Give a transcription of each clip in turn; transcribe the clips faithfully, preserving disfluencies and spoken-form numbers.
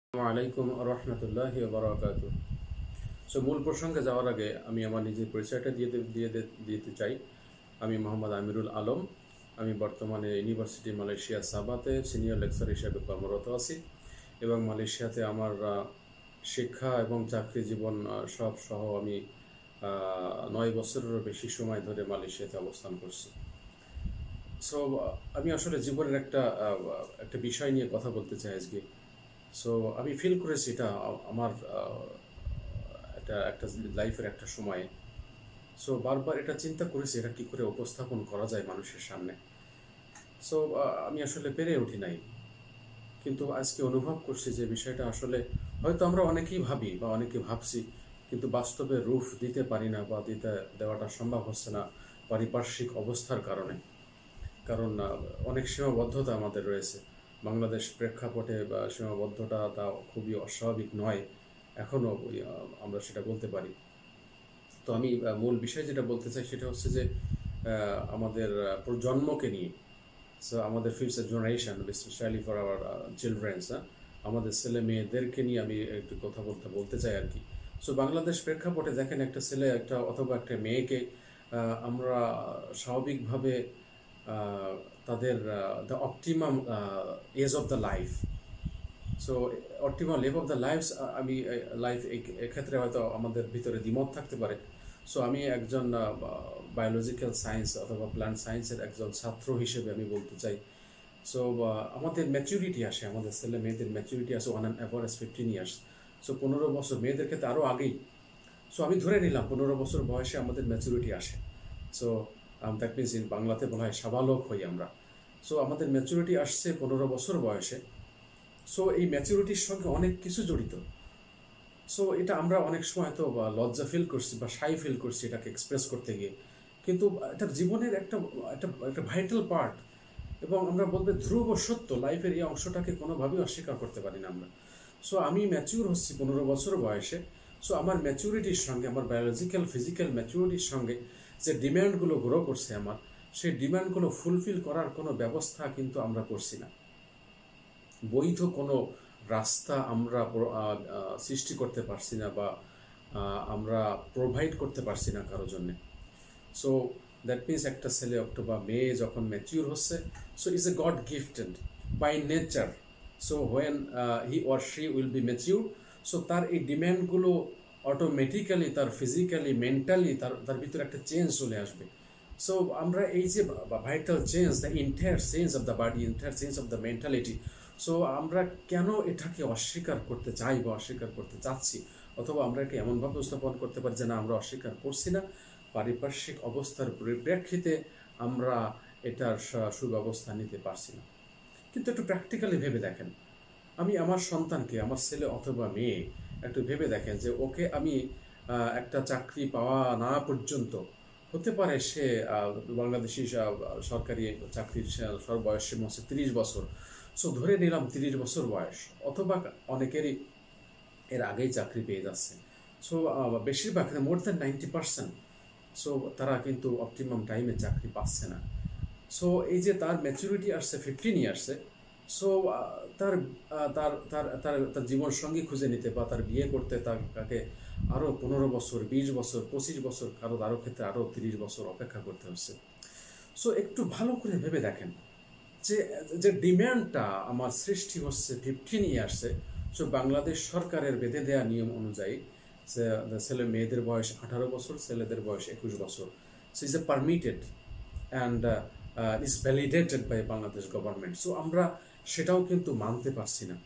আসসালামু আলাইকুম রহমতুল্লাহি ওয়া বারাকাতুহু। সো মূল প্রসঙ্গে যাওয়ার আগে আমি আমার নিজের পরিচয়টা দিয়ে দে- দিয়ে দে- দিতে চাই। আমি মোহাম্মদ আমিরুল আলম। আমি বর্তমানে ইউনিভার্সিটি মালয়েশিয়া সাবাতে সিনিয়র লেকচার হিসেবে কর্মরত আছি এবং মালয়েশিয়াতে আমার আহ, শিক্ষা এবং চাকরি জীবন আহ, সব সহ আমি আহ, নয় বছরেরও বেশি সময় ধরে মালয়েশিয়াতে অবস্থান করছি। সো আমি আসলে জীবনের একটা আহ, একটা বিষয় নিয়ে কথা বলতে চাই আজকে। সো আমি ফিল করেছি এটা আ- আমার আহ, এটা একটা লাইফের একটা সময়ে। সো বারবার এটা চিন্তা করেছি এটা কি করে উপস্থাপন করা যায় মানুষের সামনে। সো আমি আসলে পেরে উঠি নাই, কিন্তু আজকে অনুভব করছি যে বিষয়টা আসলে হয়তো আমরা অনেকেই ভাবি বা অনেকে ভাবছি, কিন্তু বাস্তবে রূপ দিতে পারি না বা দিতে দেওয়াটা সম্ভব হচ্ছে না পারিপার্শ্বিক অবস্থার কারণে। কারণ আহ, অনেক সীমাবদ্ধতা আমাদের রয়েছে বাংলাদেশ প্রেক্ষাপটে, বা সীমাবদ্ধতা তা খুবই অস্বাভাবিক নয় এখনো, ওই, আহ, আমরা সেটা বলতে পারি। তো আমি আহ, মূল বিষয় যেটা বলতে চাই সেটা হচ্ছে যে আহ, আমাদের আহ, প্রজন্মকে নিয়ে। সো আমাদের future generation, specially for our childrens, আমাদের ছেলে মেয়েদেরকে নিয়ে আমি একটু কথা বলতে বলতে চাই আর কি। সো বাংলাদেশ প্রেক্ষাপটে দেখেন, একটা ছেলে একটা অথবা একটা মেয়েকে আহ, আমরা স্বাভাবিকভাবে আহ, তাদের the optimum age of the life, so optimal level of the lifes, আমি লাইফ এক্ষেত্রে হয়তো আমাদের ভিতরে দ্বিমত থাকতে পারে। সো আমি একজন বায়োলজিক্যাল সায়েন্স অথবা প্ল্যান্ট সায়েন্সের একজন ছাত্র হিসেবে আমি বলতে চাই। সো আমাদের ম্যাচুরিটি আসে, আমাদের ছেলে মেয়েদের ম্যাচুরিটি আসে on an average fifteen years. So পনেরো বছর, মেয়েদের ক্ষেত্রে আরও আগেই। সো আমি ধরে নিলাম পনেরো বছর বয়সে আমাদের ম্যাচুরিটি আসে। সো দ্যাট মিনস ইন বাংলাতে বলা হয় সাবালক হই আমরা। সো আমাদের ম্যাচুরিটি আসছে পনেরো বছর বয়সে। সো এই ম্যাচুরিটির সঙ্গে অনেক কিছু জড়িত। সো এটা আমরা অনেক সময় তো বা লজ্জা ফিল করছি বা শাই ফিল করছি এটাকে এক্সপ্রেস করতে গিয়ে, কিন্তু এটা জীবনের একটা একটা একটা ভাইটাল পার্ট। এবং আমরা বলতে ধ্রুব সত্য, লাইফের এই অংশটাকে কোনোভাবেই অস্বীকার করতে পারি না আমরা। সো আমি ম্যাচিউর হচ্ছি পনেরো বছর বয়সে। সো আমার ম্যাচুরিটির সঙ্গে, আমার বায়োলজিক্যাল ফিজিক্যাল ম্যাচুরিটির সঙ্গে যে ডিম্যান্ডগুলো গ্রো করছে আমার, সেই ডিম্যান্ডগুলো ফুলফিল করার কোনো ব্যবস্থা কিন্তু আমরা করছি না। বৈধ কোনো রাস্তা আমরা সৃষ্টি করতে পারছি না, বা আমরা প্রোভাইড করতে পারছি না কারোর জন্যে। সো দ্যাট মিনস একটা ছেলে অথবা মেয়ে যখন ম্যাচিউর হচ্ছে, so is a god gifted by nature. So when he or she will be mature, so তার এই ডিম্যান্ডগুলো অটোমেটিক্যালি তার ফিজিক্যালি মেন্টালি তার তার ভিতরে একটা চেঞ্জ চলে আসবে। সো আমরা এই যে vital change, the entire change of the body, entire change of the mentality, so আমরা কেন এটাকে অস্বীকার করতে চাই বা অস্বীকার করতে চাচ্ছি, অথবা আমরা একে এমনভাবে উপস্থাপন করতে পারি যে না, আমরা অস্বীকার করছি না, পারিপার্শ্বিক অবস্থার পরিপ্রেক্ষিতে আমরা এটার সুব্যবস্থা নিতে পারছি না। কিন্তু একটু প্র্যাকটিক্যালি ভেবে দেখেন, আমি আমার সন্তানকে, আমার ছেলে অথবা মেয়ে, একটু ভেবে দেখেন যে ওকে আমি একটা চাকরি পাওয়া না পর্যন্ত, হতে পারে সে বাংলাদেশি সরকারি চাকরির সর্ববয়স সীমা হচ্ছে তিরিশ বছর। সো ধরে নিলাম তিরিশ বছর বয়স, অথবা অনেকেরই এর আগেই চাকরি পেয়ে যাচ্ছে। সো বেশিরভাগ, more than ninety percent, so তারা কিন্তু অপটিমাম টাইমে চাকরি পাচ্ছে না। সো এই যে তার ম্যাচুরিটি আসছে ফিফটিন ইয়ার্সে, সো তার তার তার তার তার জীবনসঙ্গী খুঁজে নিতে বা তার বিয়ে করতে তার তাকে আরও পনেরো বছর, বিশ বছর, পঁচিশ বছর, কারো আরও ক্ষেত্রে আরও তিরিশ বছর অপেক্ষা করতে হচ্ছে। সো একটু ভালো করে ভেবে দেখেন যে যে ডিম্যান্ডটা আমার সৃষ্টি হচ্ছে ফিফটিন ইয়ার্সে। সো বাংলাদেশ সরকারের বেঁধে দেওয়া নিয়ম অনুযায়ী যে ছেলে মেয়েদের বয়স আঠারো বছর, ছেলেদের বয়স একুশ বছর। So is a permitted and is validated by Bangladesh government. So আমরা সেটাও কিন্তু মানতে পারছি না।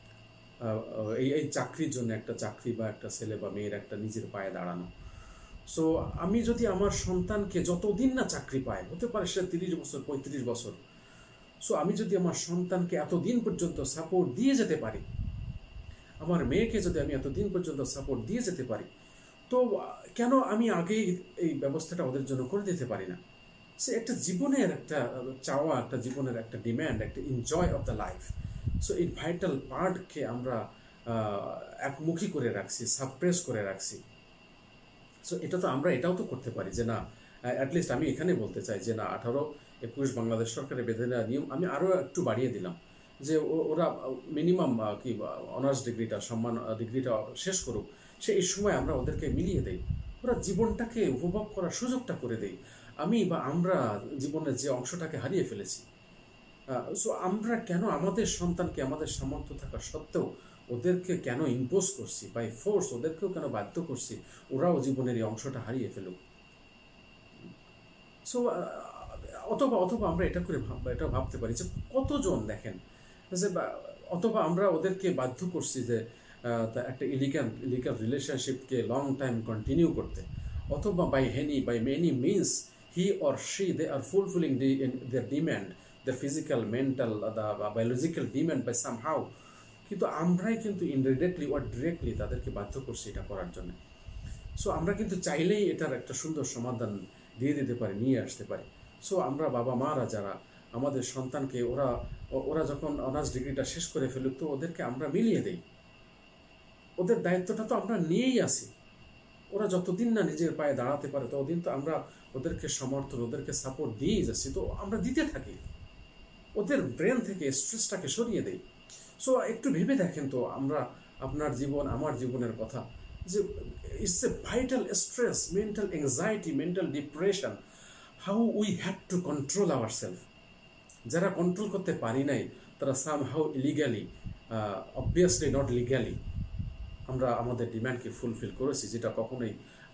এই এই চাকরির জন্য, একটা চাকরি বা একটা ছেলে বা মেয়ের একটা নিজের পায়ে দাঁড়ানো। সো আমি যদি আমার সন্তানকে যতদিন না চাকরি পায়, হতে পারে সে তিরিশ বছর, পঁয়ত্রিশ বছর, সো আমি যদি আমার সন্তানকে এতদিন পর্যন্ত সাপোর্ট দিয়ে যেতে পারি, আমার মেয়েকে যদি আমি এতদিন পর্যন্ত সাপোর্ট দিয়ে যেতে পারি, তো কেন আমি আগেই এই ব্যবস্থাটা ওদের জন্য করে দিতে পারি না? সে একটা জীবনের একটা চাওয়া, একটা জীবনের একটা ডিম্যান্ড, একটা enjoy of the life. So এই ভাইটাল পার্টকে আমরা একমুখী করে রাখছি, সাপ্রেস করে রাখছি। সো এটা তো আমরা এটাও তো করতে পারি যে না, অ্যাটলিস্ট আমি এখানে বলতে চাই যে না, আঠারো একুশ বাংলাদেশ সরকারের বেঁধে নেওয়া নিয়ম আমি আরও একটু বাড়িয়ে দিলাম। যে ওরা মিনিমাম কি অনার্স ডিগ্রিটা সম্মান ডিগ্রিটা শেষ করুক, সেই সময় আমরা ওদেরকে মিলিয়ে দেই, ওরা জীবনটাকে উপভোগ করার সুযোগটা করে দেই। আমি বা আমরা জীবনের যে অংশটাকে হারিয়ে ফেলেছি, সো আমরা কেন আমাদের সন্তানকে আমাদের সামর্থ্য থাকা সত্ত্বেও ওদেরকে কেন ইম্পোজ করছি, বাই ফোর্স ওদেরকেও কেন বাধ্য করছি ওরাও জীবনের এই অংশটা হারিয়ে ফেলুক। সো অথবা অথবা আমরা এটা করে ভাব এটা ভাবতে পারি যে কতজন দেখেন যে, অথবা আমরা ওদেরকে বাধ্য করছি যে একটা ইলিগাল ইলিগাল রিলেশনশিপকে লং টাইম কন্টিনিউ করতে, অথবা by any by many means he or she they are fulfilling the their demand, the physical, mental, the biological demand by somehow, কিন্তু আমরাই কিন্তু ইনডিরেক্টলি or ডিরেক্টলি তাদেরকে বাধ্য করছি এটা করার জন্য। সো আমরা কিন্তু চাইলেই এটার একটা সুন্দর সমাধান দিয়ে দিতে পারি, নিয়ে আসতে পারি। সো আমরা বাবা মারা যারা আমাদের সন্তানকে ওরা ওরা যখন অনার্স ডিগ্রিটা শেষ করে ফেলুক, তো ওদেরকে আমরা মিলিয়ে দেই, ওদের দায়িত্বটা তো আমরা নিয়েই আসি। ওরা যতদিন না নিজের পায়ে দাঁড়াতে পারে ততদিন তো আমরা ওদেরকে সমর্থন, ওদেরকে সাপোর্ট দিয়েই যাচ্ছি, তো আমরা দিতে থাকি, ওদের ব্রেন থেকে স্ট্রেসটাকে সরিয়ে দেই। সো একটু ভেবে দেখেন তো, আমরা আপনার জীবন আমার জীবনের কথা, যে it's a vital stress, mental anxiety, mental depression, how we have to control our self. যারা কন্ট্রোল করতে পারি নাই তারা somehow illegally, obviously not legally, আমরা আমাদের ডিম্যান্ডকে ফুলফিল করেছি, যেটা কখনোই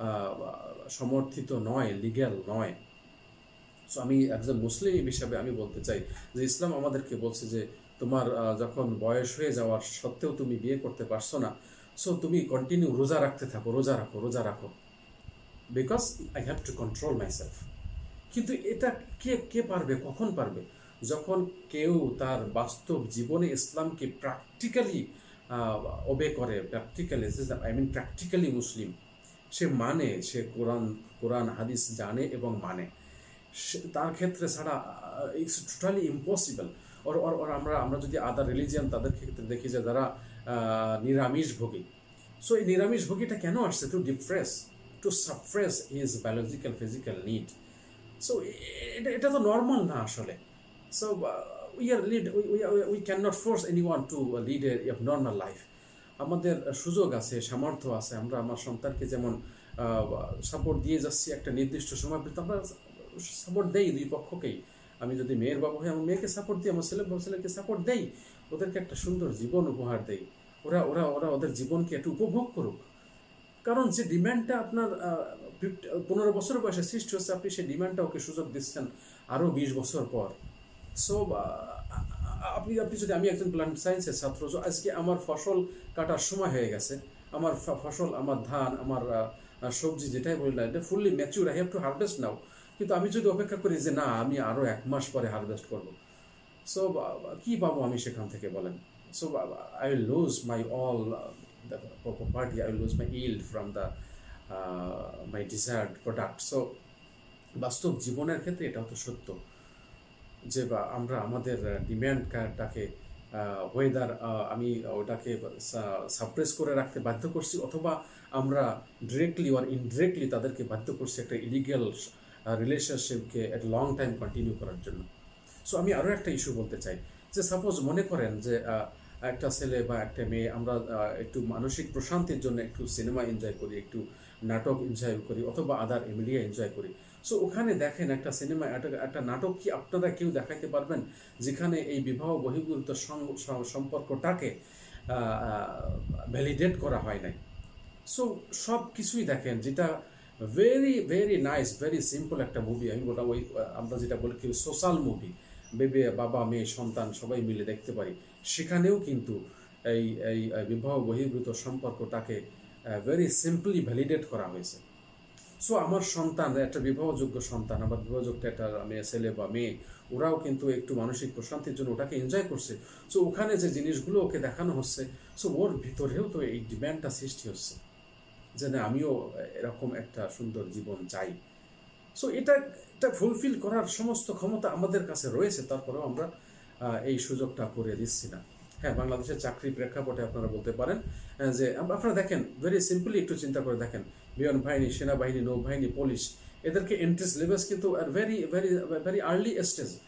সমর্থিত নয়, লিগ্যাল নয়। সো আমি একজন মুসলিম হিসাবে আমি বলতে চাই যে ইসলাম আমাদেরকে বলছে যে তোমার যখন বয়স হয়ে যাওয়ার সত্ত্বেও তুমি বিয়ে করতে পারছো না, সো তুমি কন্টিনিউ রোজা রাখতে থাকো, রোজা রাখো, রোজা রাখো, because I have to control my self. কিন্তু এটা কে কে পারবে, কখন পারবে? যখন কেউ তার বাস্তব জীবনে ইসলামকে প্র্যাকটিক্যালি ওবে করে, practically, I mean practically Muslim, সে মানে, সে কোরআন কোরআন হাদিস জানে এবং মানে, তার ক্ষেত্রে ছাড়া ইটস টোটালি ইম্পসিবল। ওর ওর আমরা আমরা যদি আদার রিলিজিয়ান তাদের ক্ষেত্রে দেখি যে যারা নিরামিষ ভোগী, সো এই নিরামিষ ভোগীটা কেন আসছে? To depress, to suppress his biological physical need. So এটা এটা তো নর্মাল না আসলে। So we are lead we can not force anyone to lead a normal life. আমাদের সুযোগ আছে, সামর্থ্য আছে, আমরা আমার সন্তানকে যেমন সাপোর্ট দিয়ে যাচ্ছি একটা নির্দিষ্ট সময়, আমরা সাপোর্ট দেই দুই পক্ষকেই। আমি যদি মেয়ের বাবা হই, আমার মেয়েকে সাপোর্ট দিই, আমার ছেলে ছেলেকে সাপোর্ট দেই, ওদেরকে একটা সুন্দর জীবন উপহার দেই, ওরা ওরা ওরা ওদের জীবনকে একটু উপভোগ করুক। কারণ যে ডিম্যান্ডটা আপনার পনেরো বছর বয়সে সৃষ্টি হচ্ছে, আপনি সেই ডিম্যান্ডটা ওকে সুযোগ দিচ্ছেন আরও বিশ বছর পর। সো আপনি আপনি যদি, আমি একজন প্ল্যান্ট সায়েন্সের ছাত্র, আজকে আমার ফসল কাটার সময় হয়ে গেছে, আমার ফসল, আমার ধান, আমার সবজি যেটাই বলি না, এটা fully mature, I have to harvest now. কিন্তু আমি যদি অপেক্ষা করি যে না আমি আরও এক মাস পরে হারভেস্ট করব, সো কী পাবো আমি সেখান থেকে বলেন? So I will lose my all the property, I will lose my yield from the my desired product. So বাস্তব জীবনের ক্ষেত্রে এটাও তো সত্য যে বা আমরা আমাদের ডিম্যান্ডটাকে ওয়েদার আমি ওটাকে সাপ্রেস করে রাখতে বাধ্য করছি, অথবা আমরা ডিরেক্টলি আর ইনডিরেক্টলি তাদেরকে বাধ্য করছি একটা ইলিগাল রিলেশনশিপকে একটা লং টাইম কন্টিনিউ করার জন্য। সো আমি আরও একটা ইস্যু বলতে চাই যে সাপোজ মনে করেন যে একটা ছেলে বা একটা মেয়ে, আমরা একটু মানসিক প্রশান্তির জন্য একটু সিনেমা এনজয় করি, একটু নাটক এনজয় করি, অথবা আদার মিডিয়া এনজয় করি। সো ওখানে দেখেন একটা সিনেমা, একটা একটা নাটক কি আপনারা কেউ দেখাইতে পারবেন যেখানে এই বিবাহ বহির্ভূত সম্পর্কটাকে ভ্যালিডেট করা হয় নাই? সো সব কিছুই দেখেন, যেটা very very nice, very simple একটা মুভি, আমি ওটা ওই আমরা যেটা বলি কি সোশ্যাল মুভি, বেবে বাবা মেয়ে সন্তান সবাই মিলে দেখতে পারি, সেখানেও কিন্তু এই এই বিবাহ বহির্ভূত সম্পর্কটাকে ভেরি সিম্পলি ভ্যালিডেট করা হয়েছে। সো আমার সন্তান, একটা বিবাহযোগ্য সন্তান, আমার বিবাহযোগ্য একটা মেয়ে, ছেলে বা মেয়ে, ওরাও কিন্তু একটু মানসিক প্রশান্তির জন্য ওটাকে এনজয় করছে। সো ওখানে যে জিনিসগুলো ওকে দেখানো হচ্ছে, সো ওর ভিতরেও তো এই ডিম্যান্ডটা সৃষ্টি হচ্ছে যে না আমিও এরকম একটা সুন্দর জীবন চাই। সো এটা এটা ফুলফিল করার সমস্ত ক্ষমতা আমাদের কাছে রয়েছে, তারপরেও আমরা এই সুযোগটা করে দিচ্ছি না। হ্যাঁ, বাংলাদেশের চাকরি প্রেক্ষাপটে আপনারা বলতে পারেন যে আপনারা দেখেন, ভেরি সিম্পলি একটু চিন্তা করে দেখেন, বিমান বাহিনী, সেনাবাহিনী, নৌবাহিনী, পুলিশ, এদেরকে এন্ট্রি সিলেবাস কিন্তু very very very early stage,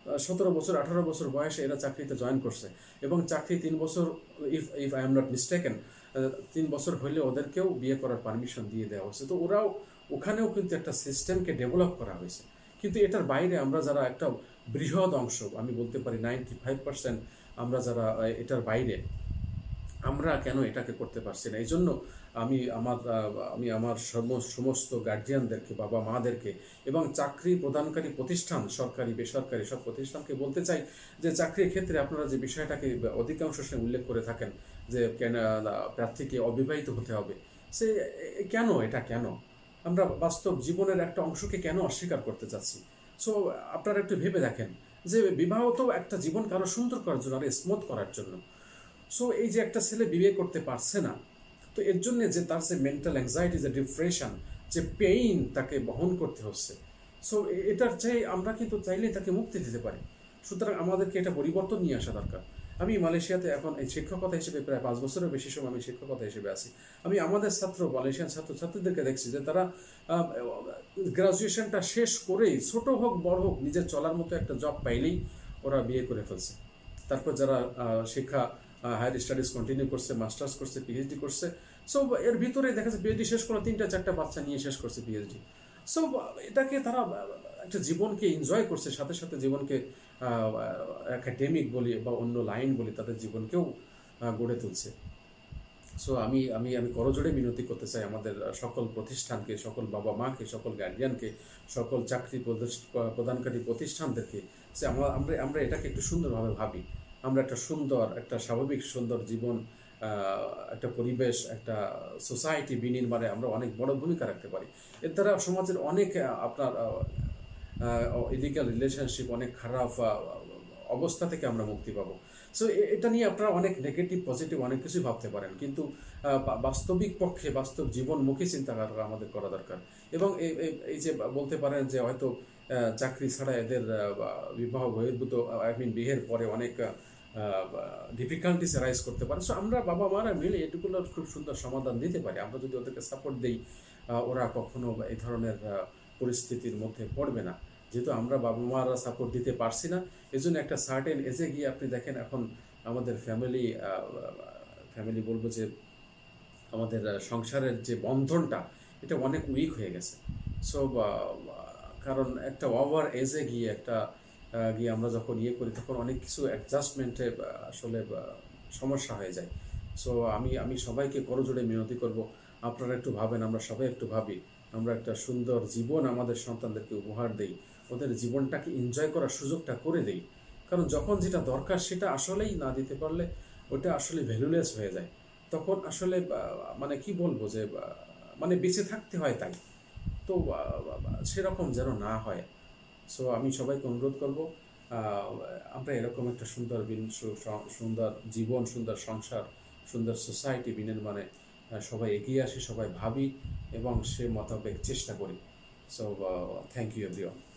সতেরো বছর আঠারো বছর বয়সে এরা চাকরিতে জয়েন করছে এবং চাকরি তিন বছর, if if I am not mistaken, তিন বছর হইলে ওদেরকেও বিয়ে করার পারমিশন দিয়ে দেওয়া হয়েছে। তো ওরাও ওখানেও কিন্তু একটা সিস্টেমকে ডেভেলপ করা হয়েছে। কিন্তু এটার বাইরে আমরা যারা একটা বৃহৎ অংশ, আমি বলতে পারি নাইনটি ফাইভ পার্সেন্ট আমরা যারা এটার বাইরে, আমরা কেন এটাকে করতে পারছি না? এই জন্য আমি আমার আমি আমার সমস্ত গার্জিয়ানদেরকে, বাবা মাদেরকে এবং চাকরি প্রদানকারী প্রতিষ্ঠান, সরকারি বেসরকারি সব প্রতিষ্ঠানকে বলতে চাই যে চাকরির ক্ষেত্রে আপনারা যে বিষয়টাকে অধিকাংশ সময় উল্লেখ করে থাকেন যে কেন প্রার্থীকে অবিবাহিত হতে হবে, সে কেন, এটা কেন? আমরা বাস্তব জীবনের একটা অংশকে কেন অস্বীকার করতে চাচ্ছি? সো আপনারা একটু ভেবে দেখেন যে বিবাহ তো একটা জীবন কারো সুন্দর করার জন্য, আর স্মুথ করার জন্য। সো এই যে একটা ছেলে বিয়ে করতে পারছে না, তো এর জন্য যে তার যে মেন্টাল অ্যাংজাইটি, যে ডিপ্রেশন, যে পেইন তাকে বহন করতে হচ্ছে, সো এটার চাই আমরা কিন্তু চাইলেই তাকে মুক্তি দিতে পারি। সুতরাং আমাদেরকে এটা পরিবর্তন নিয়ে আসা দরকার। আমি মালয়েশিয়াতে এখন এই শিক্ষকতা হিসেবে প্রায় পাঁচ বছরের বেশি সময় আমি শিক্ষকতা হিসেবে আছি। আমি আমাদের ছাত্র, মালয়েশিয়ান ছাত্র ছাত্রীদেরকে দেখছি যে তারা গ্রাজুয়েশনটা শেষ করেই, ছোট হোক বড় হোক, নিজের চলার মতো একটা জব পাইলেই ওরা বিয়ে করে ফেলছে। তারপর যারা শিক্ষা হায়ার স্টাডিজ কন্টিনিউ করছে, মাস্টার্স করছে, পিএইচডি করছে, সো এর ভিতরে দেখা যাচ্ছে পিএইচডি শেষ করে তিনটা চারটা বাচ্চা নিয়ে শেষ করছে পিএইচডি। সো এটাকে তারা একটা জীবনকে এনজয় করছে, সাথে সাথে জীবনকে একাডেমিক বলি বা অন্য লাইন বলি, তাদের জীবনকেও গড়ে তুলছে। সো আমি আমি আমি করজোড়ে মিনতি করতে চাই আমাদের সকল প্রতিষ্ঠানকে, সকল বাবা মাকে, সকল গার্ডিয়ানকে, সকল চাকরি প্রদানকারী প্রতিষ্ঠানদেরকে যে আমরা আমরা আমরা এটাকে একটু সুন্দরভাবে ভাবি। আমরা একটা সুন্দর, একটা স্বাভাবিক সুন্দর জীবন, একটা পরিবেশ, একটা সোসাইটি বিনির্মাণে আমরা অনেক বড় ভূমিকা রাখতে পারি। এর দ্বারা সমাজের অনেক আপনার ইলিগাল রিলেশনশিপ, অনেক খারাপ অবস্থা থেকে আমরা মুক্তি পাবো। সো এটা নিয়ে আপনারা অনেক নেগেটিভ পজিটিভ অনেক কিছুই ভাবতে পারেন, কিন্তু বাস্তবিক পক্ষে বাস্তব জীবনমুখী চিন্তা আমাদের করা দরকার। এবং এই যে বলতে পারেন যে হয়তো চাকরি ছাড়া এদের বিবাহ বহির্ভূত, আই মিন বিয়ের পরে অনেক ডিফিকাল্টিস রাইজ করতে পারে। সো আমরা বাবা মারা মিলে এটুকুলোর খুব সুন্দর সমাধান দিতে পারি। আমরা যদি ওদেরকে সাপোর্ট দিই, ওরা কখনো এই ধরনের পরিস্থিতির মধ্যে পড়বে না। যেহেতু আমরা বাবা মারা সাপোর্ট দিতে পারছি না, এই জন্য একটা সার্টেন এজে গিয়ে আপনি দেখেন এখন আমাদের ফ্যামিলি ফ্যামিলি বলবো যে আমাদের সংসারের যে বন্ধনটা, এটা অনেক উইক হয়ে গেছে। সো কারণ একটা ওভার এজে গিয়ে একটা গিয়ে আমরা যখন ইয়ে করি, তখন অনেক কিছু অ্যাডজাস্টমেন্টে আসলে সমস্যা হয়ে যায়। সো আমি আমি সবাইকে করজোড়ে মিনতি করব, আপনারা একটু ভাবেন, আমরা সবাই একটু ভাবি, আমরা একটা সুন্দর জীবন আমাদের সন্তানদেরকে উপহার দেই, ওদের জীবনটাকে এনজয় করার সুযোগটা করে দেই। কারণ যখন যেটা দরকার সেটা আসলেই না দিতে পারলে ওটা আসলে ভ্যালুলেস হয়ে যায়। তখন আসলে মানে কি বলবো যে মানে বেঁচে থাকতে হয়, তাই তো সেরকম যেন না হয়। সো আমি সবাইকে অনুরোধ করব, আমরা এরকম একটা সুন্দর সুন্দর জীবন, সুন্দর সংসার, সুন্দর সোসাইটি বিনির্মাণে সবাই এগিয়ে আসি, সবাই ভাবি এবং সে মোতাবেক চেষ্টা করি। So thank you everyone.